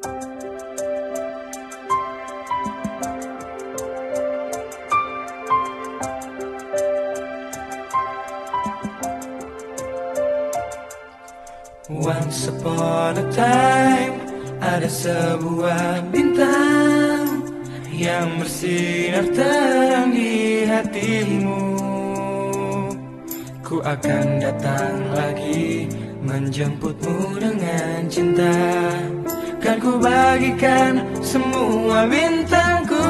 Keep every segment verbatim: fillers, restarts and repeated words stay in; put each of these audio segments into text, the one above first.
Once upon a time, ada sebuah bintang yang bersinar terang di hatimu. Ku akan datang lagi menjemputmu dengan cinta. Kan ku bagikan semua bintangku.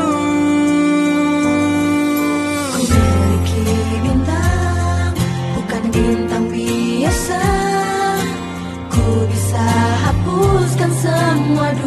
Ku miliki bintang, bukan bintang biasa. Ku bisa hapuskan semua